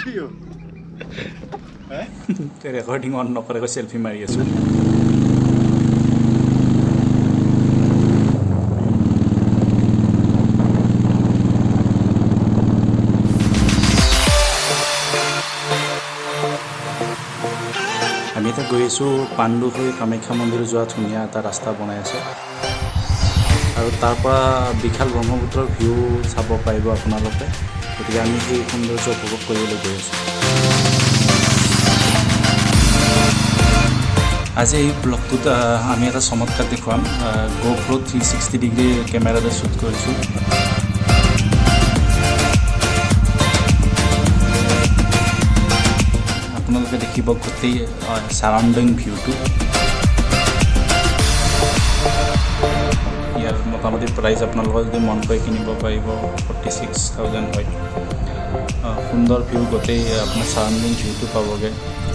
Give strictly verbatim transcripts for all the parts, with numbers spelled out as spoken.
recording on নকৰাকৈ selfie মাৰি আছো আমি এটা গৈ আছো পাণ্ডু হৈ কামাখ্যা মন্দিৰ যোৱা ধুনীয়া এটা ৰাস্তা বনাই আছে আৰু তাৰ পৰা বিশাল ব্ৰহ্মপুত্ৰৰ ভিউ চাব পাৰিব আপোনালোকে গতিকে আমি সেই সৌন্দৰ্য উপভোগ কৰিবলৈ গৈ আছো আজি এই ব্লগটোত আমি এটা চমৎকাৰ দেখুৱাম GoPro থ্ৰী ছিক্সটি ডিগ্ৰী কেমেৰাৰে শ্বুট কৰিছোঁ আপোনালোকে দেখিব গোটেই সাৰাউণ্ডিং ভিউটো ইয়াৰ মোটামুটি প্ৰাইচ আপোনালোকে যদি মন কৰি কিনিব পাৰিব ফৰ্টি ছিক্স থাউজেণ্ড হয় সুন্দৰ ভিউ গোটেই আপোনাৰ সাৰাউণ্ডিং ভিউটো পাবগৈ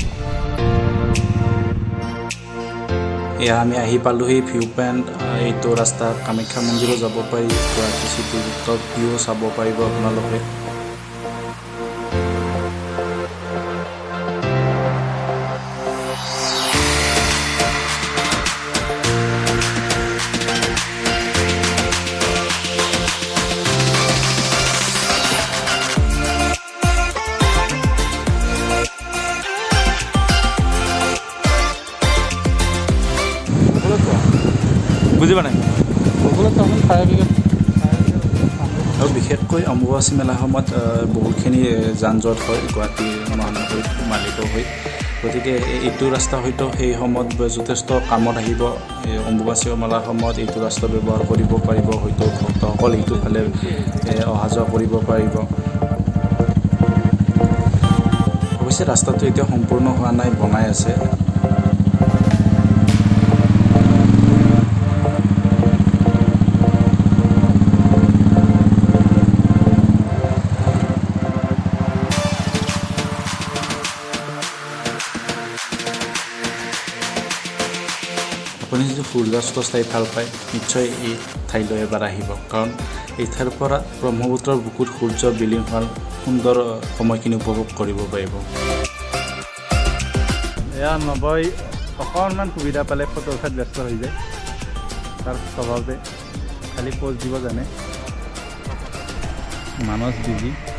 এয়া আমি আহি পালোহি ভিউ পইণ্ট এইটো ৰাস্তা কামাখ্যা মন্দিৰো যাব পাৰি গুৱাহাটী চিটিৰ টপ ভিউ চাব পাৰিব আপোনালোকে বুজি পোৱা নাই আৰু বিশেষকৈ অম্বুবাচী মেলা সময়ত বহুতখিনি যান জঁট হয় গুৱাহাটীৰ মহানগৰীত মালিক হৈ গতিকে এইটো ৰাস্তা হয়তো সেই সময়ত যথেষ্ট কামত আহিব অম্বুবাচী মেলাৰ সময়ত এইটো ৰাস্তা ব্যৱহাৰ কৰিব পাৰিব হয়তো ভক্তসকল এইটো ফালে অহা যোৱা কৰিব পাৰিব অৱশ্যে ৰাস্তাটো এতিয়া সম্পূৰ্ণ হোৱা নাই বনাই আছে আপুনি যদি সূৰ্যাস্ত চাই ভাল পায় নিশ্চয় এই ঠাইলৈ এবাৰ আহিব কাৰণ এই ঠাইৰ পৰা ব্ৰহ্মপুত্ৰৰ বুকুত সূৰ্য বিলীন হোৱাৰ সুন্দৰ সময়খিনি উপভোগ কৰিব পাৰিব এয়া নবৈ অকণমান সুবিধা পালে ফটো উঠাত ব্যস্ত হৈ যায় তাৰ স্বভাৱতে খালি প'জ দিব জানে মানস বিজি